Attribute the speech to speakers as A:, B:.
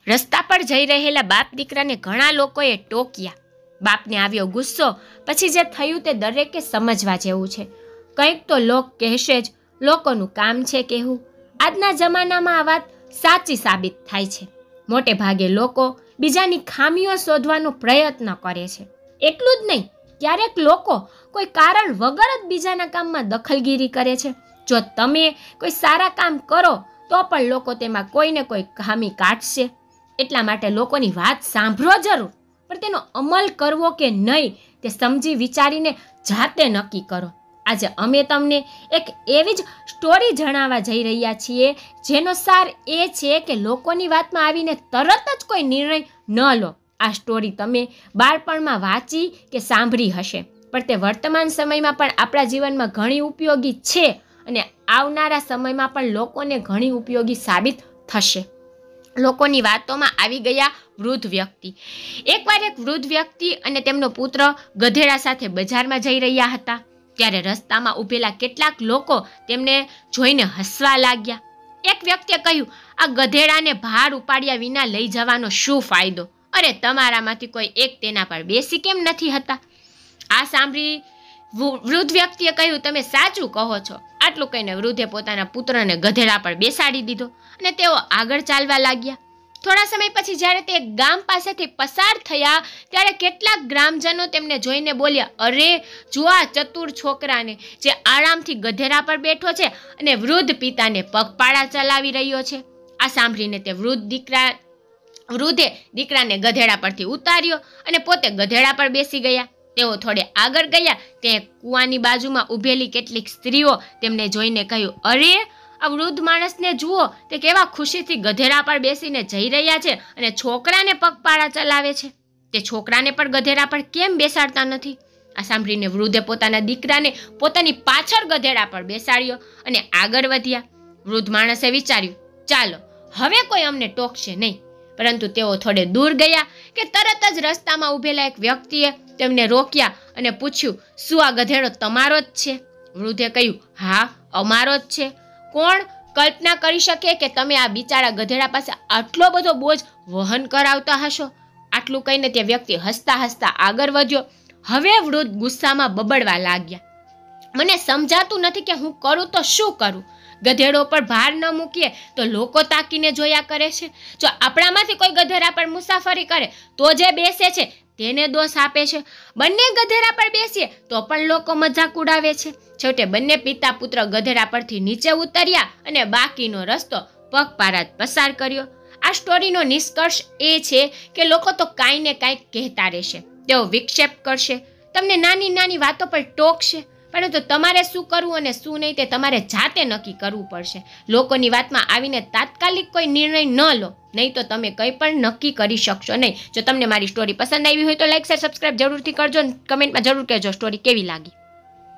A: રસ્તા પર જઈ રહેલા બાપ દીકરાને ઘણા લોકોએ ટોક્યા. બાપને આવ્યો ગુસ્સો. પછી જે થયું તે દરેકે સમજવા જેવું છે. કંઈક તો લોક કહેશે જ, લોકોનું કામ છે કહેવું. આજના જમાનામાં આ વાત સાચી સાબિત થાય છે. મોટે ભાગે લોકો બીજાની ખામીઓ શોધવાનો પ્રયત્ન કરે છે. એટલું જ નહીં, ક્યારેક લોકો કોઈ કારણ વગર જ બીજાના કામમાં દખલગીરી કરે છે. જો તમે કોઈ સારા કામ કરો તો પણ લોકો તેમાં કોઈને કોઈ ખામી કાઢશે. એટલા માટે લોકોની વાત સાંભળો જરૂર, પણ તેનો અમલ કરવો કે નહીં તે સમજી વિચારીને જાતે નક્કી કરો. આજે અમે તમને એક એવી જ સ્ટોરી જણાવવા જઈ રહ્યા છીએ જેનો સાર એ છે કે લોકોની વાતમાં આવીને તરત જ કોઈ નિર્ણય ન લો. આ સ્ટોરી તમે બાળપણમાં વાંચી કે સાંભળી હશે, પણ તે વર્તમાન સમયમાં પણ આપણા જીવનમાં ઘણી ઉપયોગી છે અને આવનારા સમયમાં પણ લોકોને ઘણી ઉપયોગી સાબિત થશે. લોકોની વાતોમાં આવી ગયા વૃદ્ધ વ્યક્તિ. એકવાર એક વૃદ્ધ વ્યક્તિ અને તેમનો પુત્ર ગધેડા સાથે બજારમાં જઈ રહ્યા હતા. ત્યારે રસ્તામાં ઊભેલા કેટલાક લોકો તેમને જોઈને હસવા લાગ્યા. એક વ્યક્તિએ કહ્યું, આ ગધેડાને ભાર ઉપાડ્યા વિના લઈ જવાનો શું ફાયદો? અરે તમારામાંથી કોઈ એક તેના પર બેસી કેમ નથી હતા? આ સાંભળી વૃદ્ધ વ્યક્તિએ કહ્યું, તમે સાચું કહો છો. આટલું કહીને વૃદ્ધે પોતાના પુત્રને ગધેડા પર બેસાડી દીધો અને તેઓ આગળ ચાલવા લાગ્યા. થોડા સમય પછી જ્યારે તે ગામ પાસેથી પસાર થયા ત્યારે કેટલાક ગ્રામજનો તેમને જોઈને બોલ્યા, અરે જુઓ આ ચતુર છોકરાને જે આરામથી ગધેડા પર બેઠો છે અને વૃદ્ધ પિતાને પગપાળા ચલાવી રહ્યો છે. આ સાંભળીને તે વૃદ્ધે દીકરાને ગધેડા પરથી ઉતાર્યો અને પોતે ગધેડા પર બેસી ગયા. તેઓ થોડે આગળ ગયા ત્યાં કૂવાની બાજુમાં ઊભેલી કેટલીક સ્ત્રીઓ તેમને જોઈને કહ્યું, અરે આ વૃદ્ધ માણસને જુઓ, તે કેવા ખુશીથી ગધેડા પર બેસીને જઈ રહ્યા છે અને છોકરાને પગપાળા ચલાવે છે. તે છોકરાને પણ ગધેડા પર કેમ બેસાડતા નથી? આ સાંભળીને વૃદ્ધે પોતાના દીકરાને પોતાની પાછળ ગધેડા પર બેસાડ્યો અને આગળ વધ્યા. વૃદ્ધ માણસે વિચાર્યું, ચાલો હવે કોઈ અમને ટોકશે નહીં. પરંતુ તેઓ થોડે દૂર ગયા કે તરત જ રસ્તામાં ઊભેલા એક વ્યક્તિએ તેમને રોક્યા અને પૂછ્યું, શું આ ગધેડો તમારો જ છે? વૃદ્ધે કહ્યું, હા અમારો જ છે. કોણ કલ્પના કરી શકે કે તમે આ બિચારા ગધેડા પાસે આટલો બધો બોજ વહન કરાવતા હશો? આટલું કહીને તે વ્યક્તિ હસતા હસતા આગળ વધ્યો. હવે વૃદ્ધ ગુસ્સામાં બબડવા લાગ્યા, મને સમજાતું નથી કે હું કરું તો શું કરું? ગધેડો પર ભાર ન મૂકીએ તો લોકો તાકીને જોયા કરે છે. જો આપણામાંથી કોઈ ગધેડા પર મુસાફરી કરે તો જે બેસે છે તેને દોષ આપે છે. બંને ગધેડા પર બેસીએ તો પણ લોકો મજાક ઉડાવે છે. છેવટે બંને પિતા પુત્ર ગધેડા પરથી નીચે ઉતર્યા અને બાકીનો રસ્તો પગપાળા જ પસાર કર્યો. આ સ્ટોરીનો નિષ્કર્ષ એ છે કે લોકો તો કાંઈ ને કાંઈક કહેતા રહેશે. તેઓ વિક્ષેપ કરશે, તમને નાની નાની વાતો પર ટોકશે, પરંતુ તમારે શું કરવું અને શું નહીં તે તમારે જાતે નક્કી કરવું પડશે. લોકોની વાતમાં આવીને તાત્કાલિક કોઈ નિર્ણય ન લો, નહીં તો તમે કંઈ પણ નક્કી કરી શકશો નહીં. જો તમને મારી સ્ટોરી પસંદ આવી હોય તો લાઈક શેર સબસ્ક્રાઈબ જરૂરથી કરજો અને કમેન્ટમાં જરૂર કહેજો સ્ટોરી કેવી લાગી.